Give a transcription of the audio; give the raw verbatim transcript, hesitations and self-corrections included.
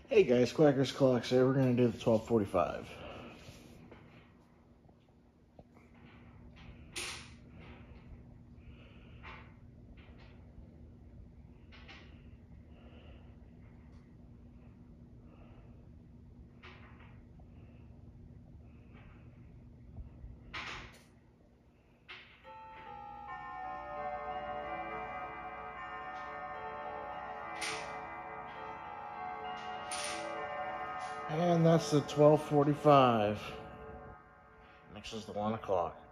Hey guys, Quacker's Clocks here. We're going to do the twelve forty-five. And that's the twelve forty-five. Next is the one o'clock.